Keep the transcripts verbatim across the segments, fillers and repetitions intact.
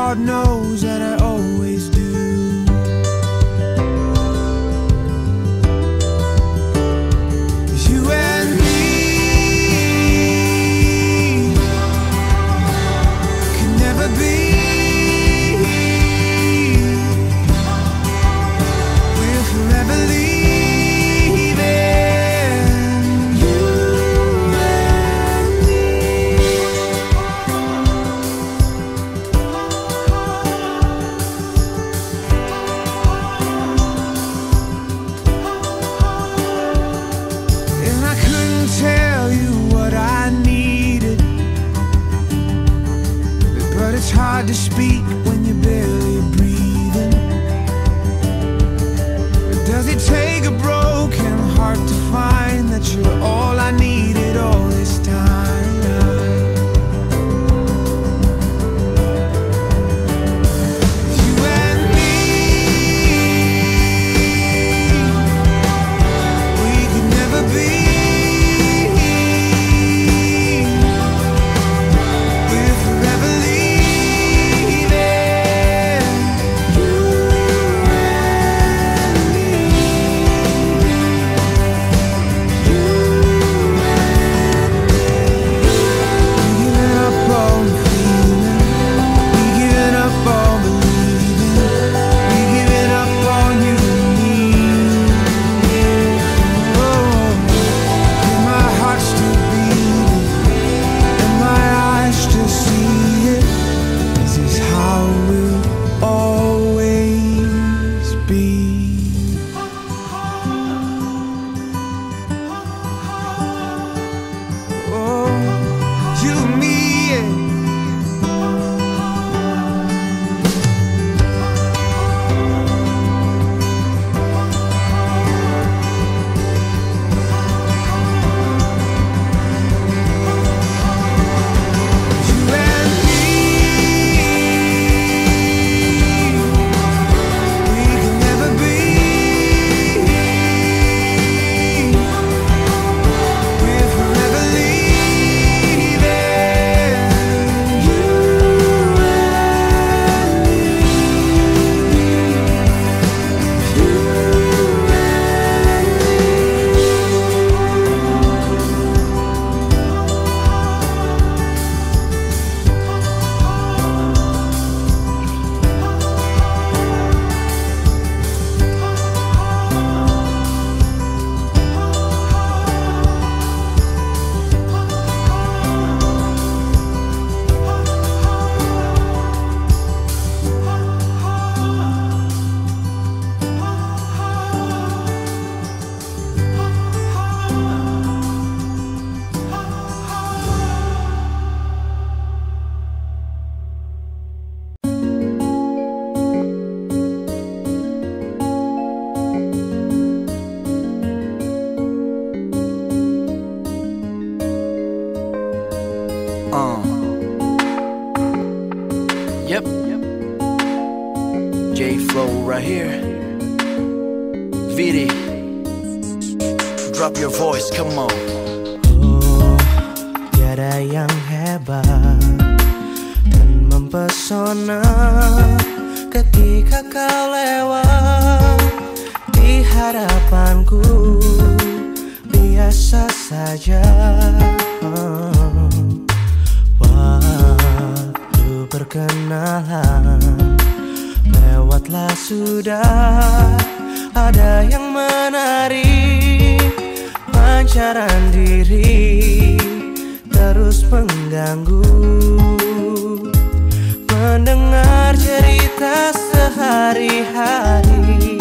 God knows that I always do. You and me can never be. We'll forever leave it, you and me. And I couldn't tell you what I needed, but it's hard to speak when you're barely breathing. Does it take a broken heart to find that you're all I needed all this time? You and me, we could never be. We'll forever leave it, you and me. You and me. We giving up on feeling, we giving up on believing, we giving up on you and me. Oh, and my heart still beating, and my eyes still see it. This is how we'll always be. Oh, you and me, yeah. You and me, we can never be. We'll forever leave it, you and me. You Uh. Yep. J Flow right here. Vidi. Drop your voice, come on. Oh, tiada yang hebat dan mempesona ketika kau lewat di hadapanku. Biasa saja. Oh, waktu perkenalan lewatlah sudah. Ada yang menarik, pancaran diri terus mengganggu. Mendengar cerita sehari-hari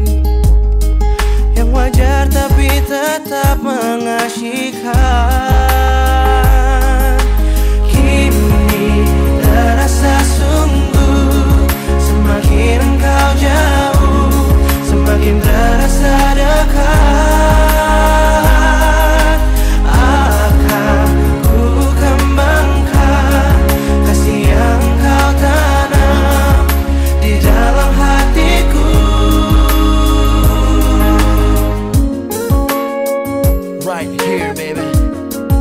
yang wajar tapi tetap mengasyikkan. Kini terasa sungguh, semakin engkau jauh, semakin terasa dekat. Akan ku kembangkan kasih yang kau tanam di dalam hatiku. Right here, baby.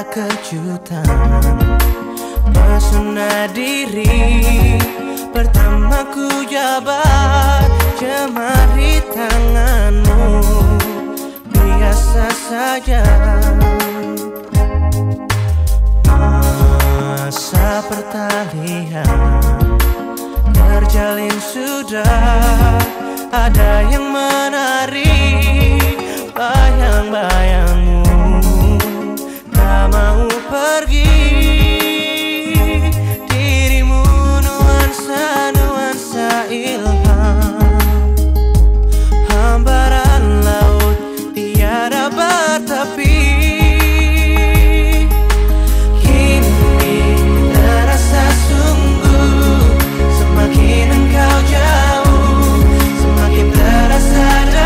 kejutan. Pesona diri pertama ku jabat, jemari tanganmu biasa saja. Masa pertalian terjalin sudah, ada yang menarik bayang-bayangmu, tak mau pergi. Dirimu nuansa-nuansa ilham, hamparan laut tiada bertepi. Kini terasa sungguh, semakin engkau jauh, semakin terasa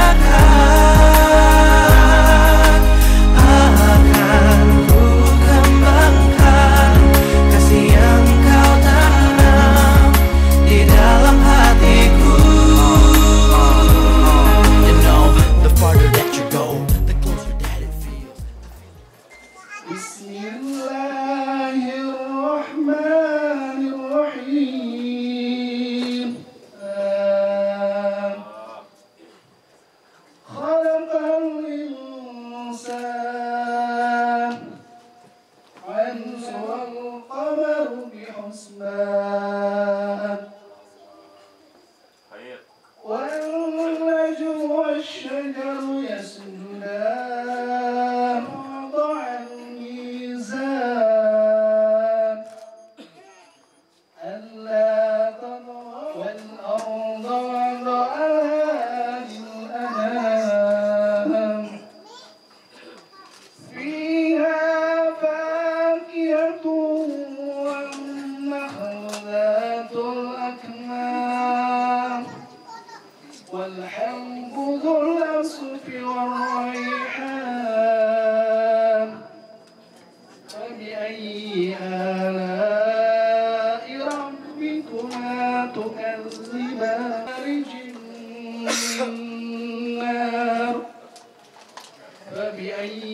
dekat. Akan ku kembangkan kasih yang kau tanam di dalam hatiku. You know, the farther that you go, the closer that it feels. Bismillahirrahmanirrahim. Khalaqal insan, 'ansural qamaru bihusban, والنجم والشجر يسجدان، وضع الميزان ألا تطغوا والأرض وضعها للأنام، فيها فاكهة والنخل ذات الأكمام، والحب ذو العصف والريحان. فبأي آلاء ربكما تكذبان؟ مارج النار. فبأي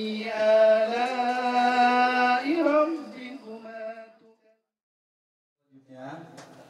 آلاء ربكما تكذبان؟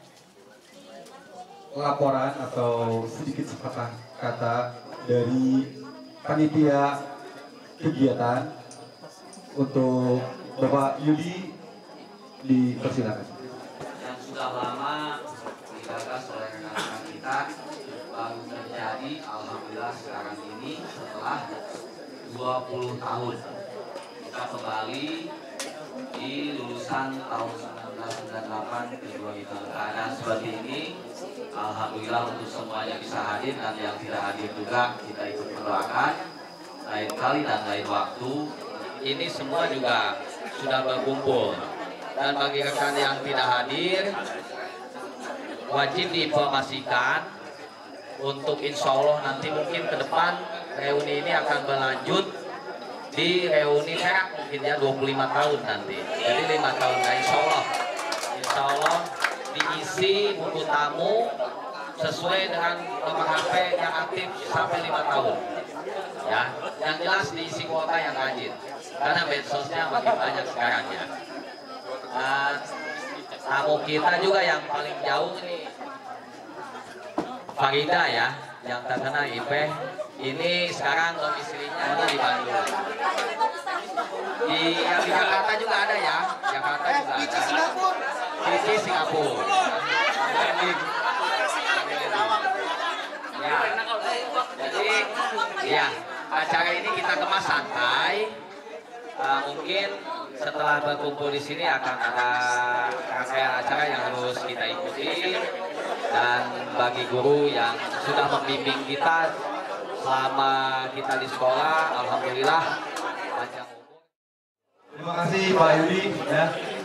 Laporan atau sedikit sepatah kata dari panitia kegiatan untuk Bapak Yudi, dipersilakan. Yang sudah lama digagas oleh rekan-rekan kita baru terjadi, alhamdulillah sekarang ini setelah dua puluh tahun kita kembali di lulusan tahun seribu sembilan ratus sembilan puluh delapan ke dua ribu. Keadaan seperti ini alhamdulillah untuk semuanya bisa hadir, dan yang tidak hadir juga kita ikut berdoakan. Lain kali dan lain waktu ini semua juga sudah berkumpul, dan bagi rekan yang tidak hadir wajib diinformasikan untuk insya Allah nanti mungkin ke depan reuni ini akan berlanjut di reuni perak mungkin ya dua puluh lima tahun nanti, jadi lima tahun. Nah, insya Allah insya Allah diisi buku tamu sesuai dengan nomor H P yang aktif sampai lima tahun ya, yang jelas diisi kuota yang rajin karena medsosnya makin banyak sekarang ya. Dan tamu kita juga yang paling jauh ini Farida ya, yang terkena I P, ini sekarang domisilinya ada di Bandung. Di, yang di Jakarta juga ada ya, Jakarta juga ada. Di Singapura. Ya, jadi ya acara ini kita kemas santai. Uh, mungkin setelah berkumpul di sini akan ada rangkaian acara yang harus kita ikuti, dan bagi guru yang sudah membimbing kita selama kita di sekolah, alhamdulillah panjang umur. Terima kasih Pak Yudi ya.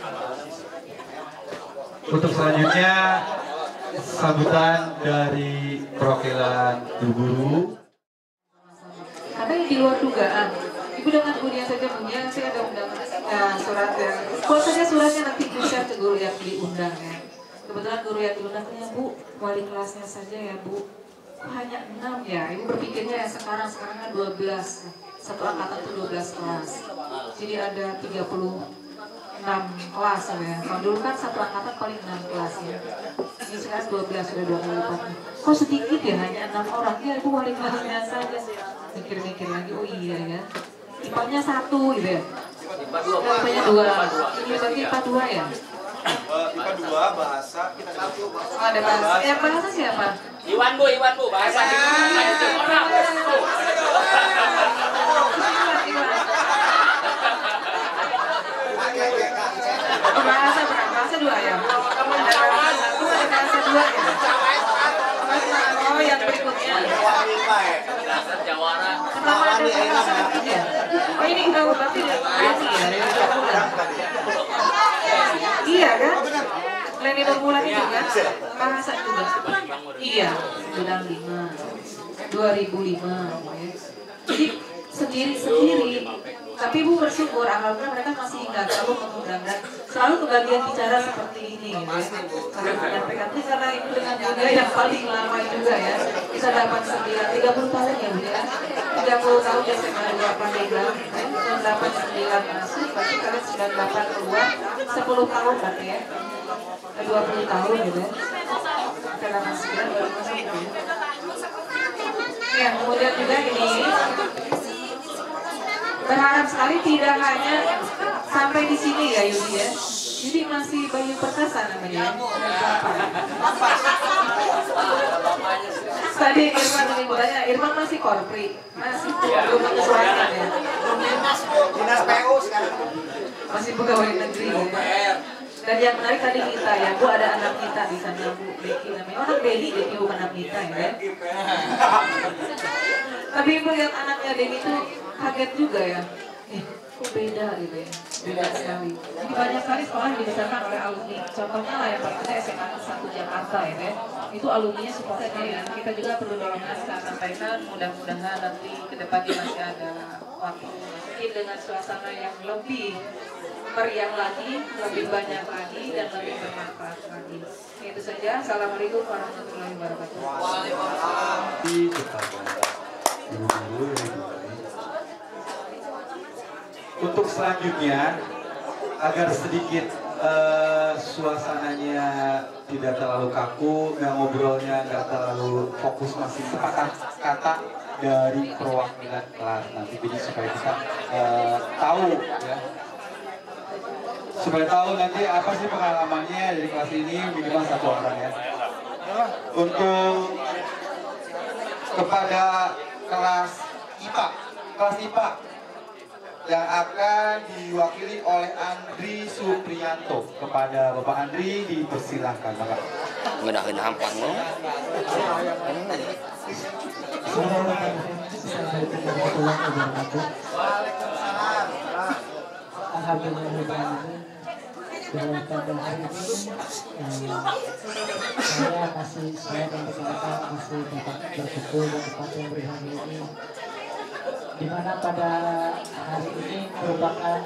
Untuk selanjutnya sambutan dari perwakilan guru. Karena yang di luar dugaan, Ibu dengan Bunia saja punya, saya ada undangan ya, surat yang, kalau saja suratnya nanti bisa ke guru yang diundang ya. Kebetulan guru yang diundangnya Bu, wali kelasnya saja ya Bu. Kok hanya enam ya? Ibu berpikirnya yang sekarang sekarang kan dua belas, satu angkatan itu dua belas kelas. Jadi ada tiga puluh enam kelas ya. Kalau dulu kan satu angkatan paling enam kelas ya. Ini sekarang dua belas, sudah dua kali lipat. Kok sedikit ya, hanya enam orang? Ya itu wali kelasnya saja. Mikir-mikir lagi, oh iya ya. I P A-nya satu gitu ya. I P A-nya dua. Ini berarti I P A dua ya? I P A dua, bahasa kita satu. Oh, ada bahasa. Yang bahasa siapa? Iwan Bu, Iwan Bu, bahasa di orang. Bahasa berapa? Bahasa dua ya? Ada bahasa satu, ada bahasa dua ya? Oh, yang berikutnya. Bahasa Jawara. Pertama ada bahasa ketiga. Oh, ini kalau berarti dari ya, dari Jawa. Iya kan? Leni Nurmulan itu kan? Bahasa juga. Iya, bidang lima. dua ribu lima. Jadi sendiri-sendiri. Tapi Ibu bersyukur, alhamdulillah mereka masih ingat selalu mengundang dan selalu kebagian bicara seperti ini gitu ya. Karena menyampaikan ini karena Ibu dengan budaya yang paling lama juga ya. Kita dapat sembilan, tiga puluh tahun ya Bu ya. tiga puluh tahun S M A dua Pandeglang, sembilan delapan sembilan masuk, berarti kalian sembilan delapan keluar, sepuluh tahun berarti ya. dua puluh tahun gitu ya. Kita delapan sembilan baru masuk gitu ya. Ya, kemudian juga ini berharap sekali tidak hanya sampai di sini ya Yudi ya. Jadi masih Bayu Perkasa namanya. Tadi Irfan tadi bertanya, Irfan masih korpri, masih belum menyesuaikan ya. Dinas P U sekarang. Masih pegawai negeri ya. Dan yang menarik tadi kita ya, Bu ada anak kita di sana Bu Becky namanya. Orang Deli, Deli bukan anak kita ya. Tapi Ibu lihat anaknya Deli itu kaget juga ya. Eh, kok beda gitu ya. Beda sekali. Jadi banyak sekali sekolah yang dibesarkan oleh alumni. Contohnya lah yang pertama S M A satu Jakarta ya kan. Itu alumninya supportnya ya. Kita juga perlu dorongan secara sampaikan. Mudah-mudahan nanti ke depannya masih ada waktu. Mungkin dengan suasana yang lebih meriah lagi, lebih banyak lagi, dan lebih bermanfaat lagi. Itu saja. Assalamualaikum warahmatullahi wabarakatuh. Untuk selanjutnya, agar sedikit uh, suasananya tidak terlalu kaku, dan ngobrolnya nggak terlalu fokus, masih sepatah kata dari perwakilan kelas nanti, jadi supaya kita uh, tahu ya. Supaya tahu nanti apa sih pengalamannya dari kelas ini, minimal satu orang ya. Untuk kepada kelas I P A, kelas I P A yang akan diwakili oleh Andri Supriyanto. Kepada Bapak Andri dipersilahkan, Bapak. Ngedahin hampang lo. Alhamdulillah bahwa pada hari ini saya masih saya dan rekan-rekan masih dapat berkumpul di tempat yang berbahagia ini, di mana pada hari ini merupakan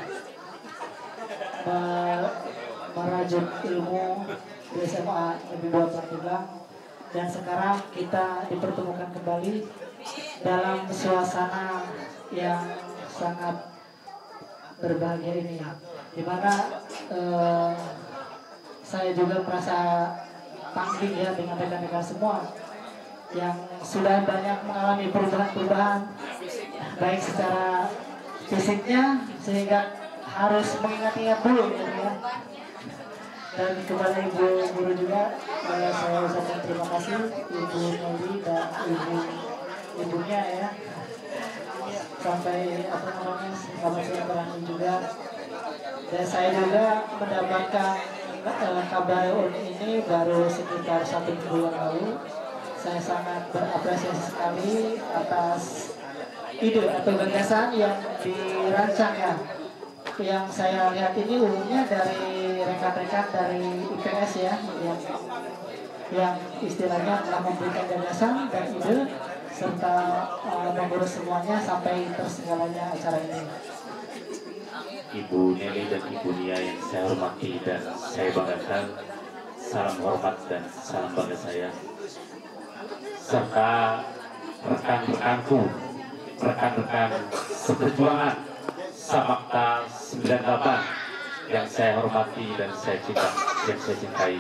merajut ilmu di S M A Negeri dua Pandeglang, dan sekarang kita dipertemukan kembali dalam suasana yang sangat berbahagia ini, di mana eh, saya juga merasa tanggung ya dengan rekan-rekan semua yang sudah banyak mengalami perubahan-perubahan baik secara fisiknya sehingga harus mengingat-ingat dulu ya, ya. Dan kepada ibu guru juga eh, saya ucapkan terima kasih Ibu Noli dan ibu ibunya ya, sampai apa namanya kamu saya berani juga. Dan saya juga mendapatkan uh, kabar ini baru sekitar satu minggu yang lalu. Saya sangat berapresiasi sekali atas ide atau gagasan yang dirancang ya. Yang saya lihat ini umumnya dari rekan-rekan dari I P S ya, yang, yang istilahnya telah memberikan gagasan dan ide serta uh, mengurus semuanya sampai terselenggaranya acara ini. Ibu Nelly dan Ibu Nia yang saya hormati dan saya banggakan, salam hormat dan salam bangga saya, serta rekan-rekanku, rekan-rekan seperjuangan Samakta sembilan puluh delapan yang saya hormati dan saya cinta, yang saya cintai.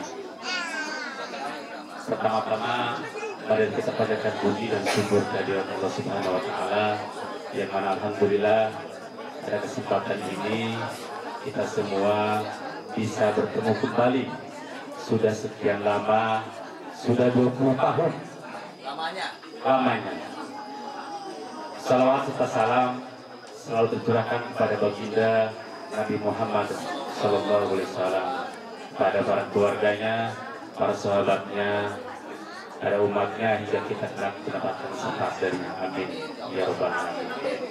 Pertama-tama mari kita panjatkan puji dan syukur kehadirat Allah Subhanahu wa taala yang mana alhamdulillah pada kesempatan ini kita semua bisa bertemu kembali. Sudah sekian lama, sudah dua puluh tahun Lamanya. lamanya. Salawat serta salam selalu tercurahkan kepada baginda Nabi Muhammad Sallallahu Alaihi Wasallam, pada para keluarganya, para sahabatnya, ada umatnya hingga kita kelak mendapatkan syafaat darinya. Amin ya Rabbal Alamin.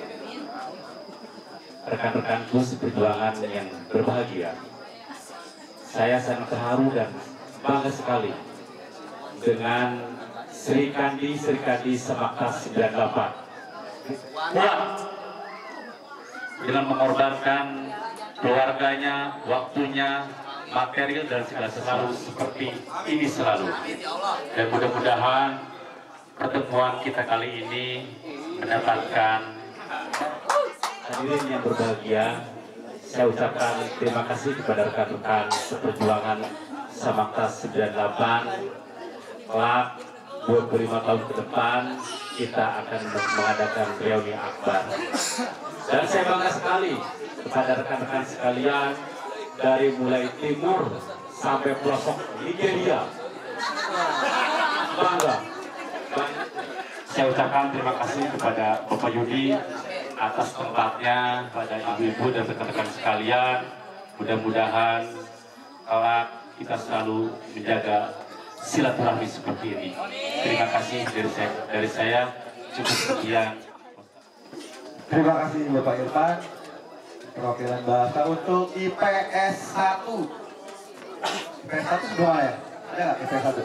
Rekan-rekanku seperjuangan yang berbahagia, saya sangat terharu dan bangga sekali dengan Sri Kandi Sri Kandi Samakta sembilan puluh delapan. Kuat dengan mengorbankan keluarganya, waktunya, material dan segala sesuatu seperti ini selalu. Dan mudah-mudahan pertemuan kita kali ini mendapatkan hadirin yang berbahagia. Saya ucapkan terima kasih kepada rekan-rekan seperjuangan Samakta sembilan puluh delapan. Kelak dua puluh lima tahun ke depan kita akan mengadakan reuni akbar. Dan saya bangga sekali kepada rekan-rekan sekalian dari mulai timur sampai pelosok Nigeria. Bangga. Saya ucapkan terima kasih kepada Bapak Yudi atas tempatnya, pada ibu-ibu dan rekan-rekan sekalian. Mudah-mudahan kelak kita selalu menjaga silaturahmi seperti ini. Terima kasih dari saya, dari saya cukup sekian. Terima kasih Bapak Irfan. Perwakilan bahasa untuk I P S satu. I P S satu semua ya? Ada nggak I P S satu?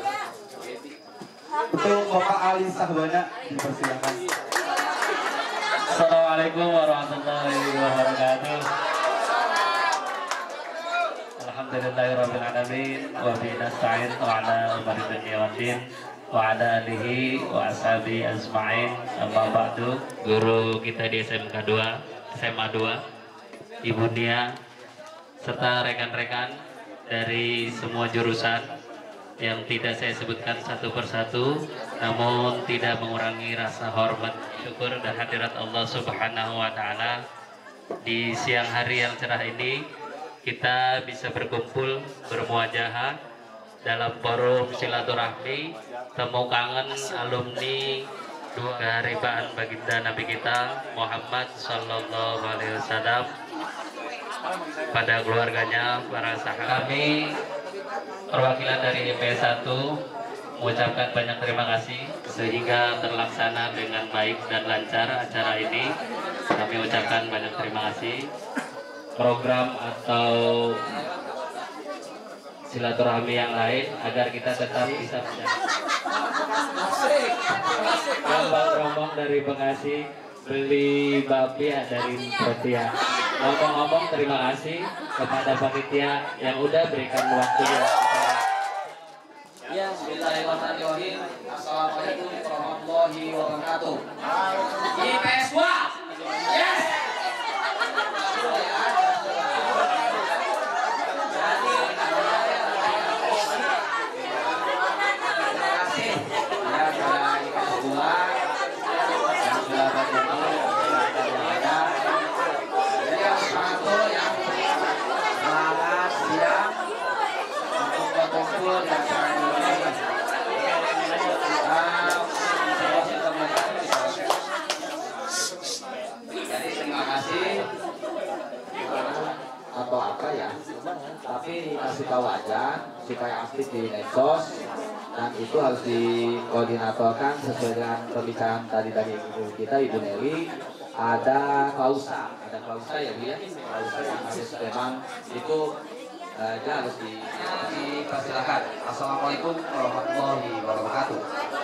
Untuk Bapak Ali Sahbana dipersilakan. Assalamualaikum warahmatullahi wabarakatuh. Alhamdulillahirabbil alamin wa bihi nasta'in wa ala umuri dunya waddin wa ala alihi wa ashabi ajma'in. Amma ba'du. Guru kita di S M K dua, S M A dua, Ibu Nia serta rekan-rekan dari semua jurusan yang tidak saya sebutkan satu persatu, namun tidak mengurangi rasa hormat, syukur dan hadirat Allah Subhanahu wa taala. Di siang hari yang cerah ini kita bisa berkumpul bermuajahah dalam forum silaturahmi temu kangen alumni dua keharibaan baginda Nabi kita Muhammad Sallallahu Alaihi Wasallam, pada keluarganya, para sahabat. Kami perwakilan dari I P S satu mengucapkan banyak terima kasih sehingga terlaksana dengan baik dan lancar acara ini. Kami ucapkan banyak terima kasih. Program atau silaturahmi yang lain agar kita tetap bisa rombong-rombong dari Bekasi beli babi dari Protia. Ngomong-ngomong terima kasih kepada panitia yang udah berikan waktunya. Ya, bismillahirrahmanirrahim. Assalamualaikum warahmatullahi wabarakatuh. I P S dua. Yes. Jadi terima kasih atau apa ya, tapi kasih tahu aja supaya aktif di medsos, dan itu harus dikoordinatorkan sesuai dengan pembicaraan tadi dari ibu kita, Ibu Nelly. Ada klausa, ada klausa ya Bu ya, klausa yang harus memang itu aja harus di, dipersilakan. Assalamualaikum warahmatullahi wabarakatuh.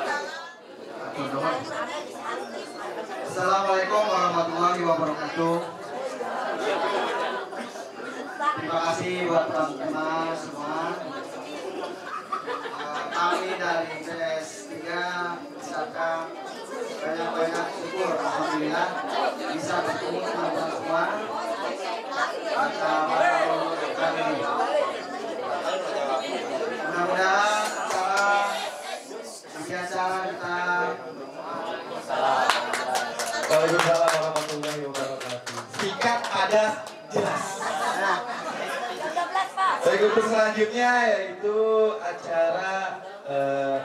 Assalamualaikum warahmatullahi wabarakatuh. Terima kasih buat teman-teman semua. Uh, kami dari P S tiga misalkan banyak-banyak syukur alhamdulillah bisa bertemu teman-teman semua ada jelas. Baik, untuk selanjutnya yaitu acara eh,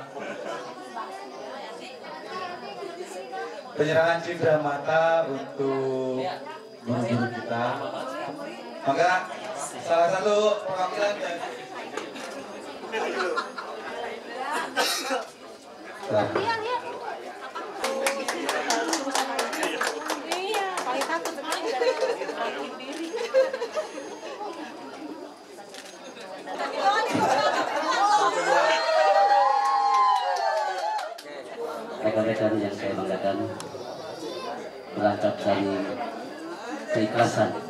penyerahan cindera mata untuk guru-guru kita. Maka salah satu perwakilan dari rekan-rekan yang saya banggakan, berangkat dari keikhlasan